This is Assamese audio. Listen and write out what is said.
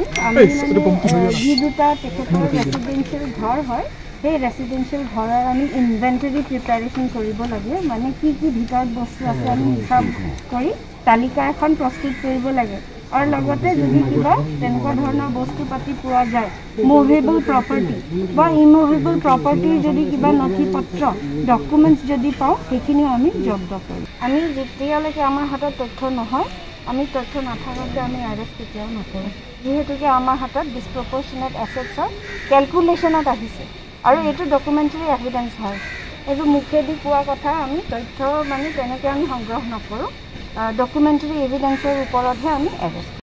আমি যি দুটা তেখেতৰ ৰেচিডেন্সিয়েল ঘৰ হয় সেই ৰেচিডেন্সিয়েল ঘৰৰ আমি ইনভেন্টৰী প্ৰিপাৰেশ্যন কৰিব লাগে মানে কি ভিতৰত বস্তু আছে আমি হিচাপ কৰি তালিকা এখন প্ৰস্তুত কৰিব লাগে আৰু লগতে যদি কিবা তেনেকুৱা ধৰণৰ বস্তু পাতি পোৱা যায় মুভেবল প্ৰপাৰ্টি বা ইমুভেবল প্ৰপাৰ্টিৰ যদি কিবা নথি পত্ৰ ডকুমেণ্টছ যদি পাওঁ সেইখিনিও আমি জব্দ কৰোঁ আমি যেতিয়ালৈকে আমাৰ হাতত তথ্য নহয় আমি তথ্য নাথাকাকৈ আমি এৰেষ্ট কেতিয়াও নকৰোঁ যিহেতুকে আমাৰ হাতত ডিছপ্ৰপৰ্চনেট এছেটছৰ কেলকুলেশ্যনত আহিছে আৰু এইটো ডকুমেণ্টাৰী এভিডেন্স হয় এইটো মুখেদি কোৱা কথা আমি তথ্য মানে তেনেকৈ আমি সংগ্ৰহ নকৰোঁ ডকুমেণ্টাৰী এভিডেন্সৰ ওপৰতহে আমি এৰেষ্ট